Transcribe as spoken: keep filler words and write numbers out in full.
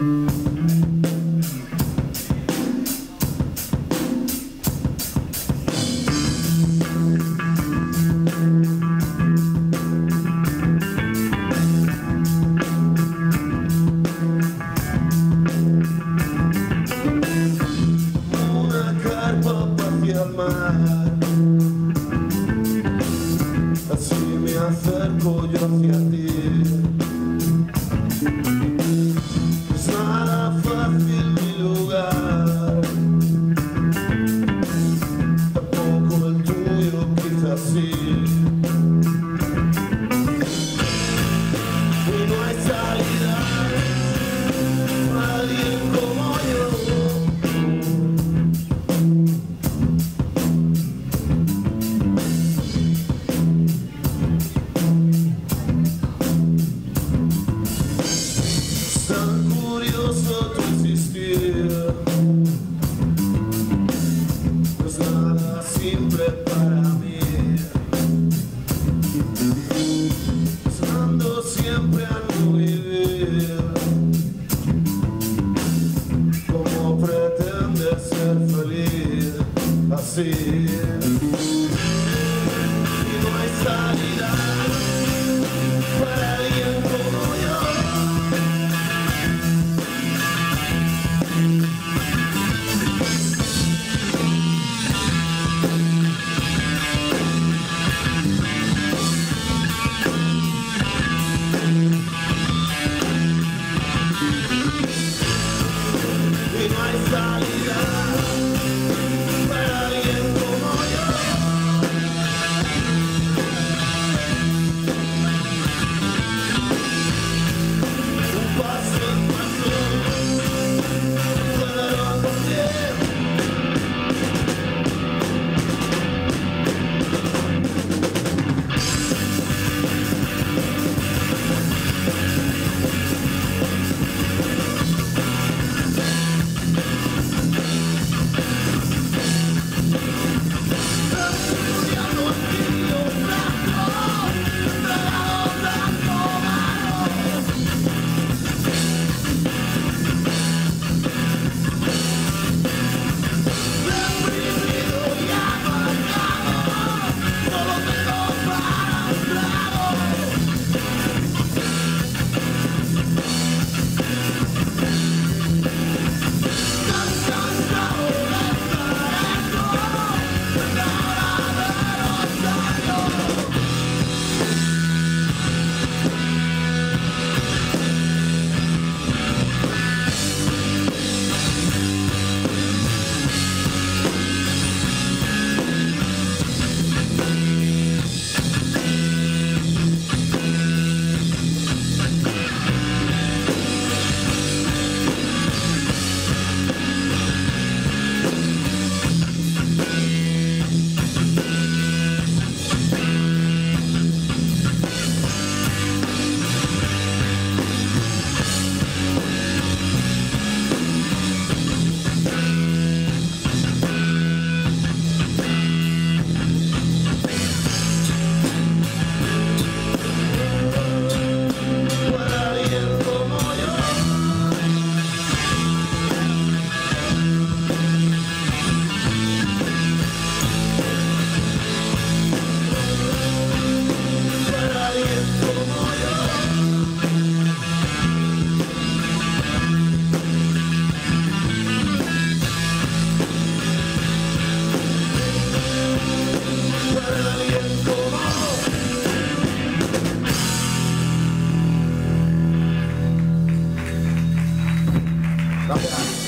Así me acerco yo hacia ti. Es nada fácil mi lugar, tampoco el tuyo, quizás sí. Y no hay salida para alguien como yo. Tu existir no es nada simple para mí. Sonando siempre a no vivir. ¿Cómo pretendes ser feliz así? Y no hay salida para alguien como yo. Y no hay salida para alguien como yo. Un paso en paso, cuadro con tiempo. Gracias.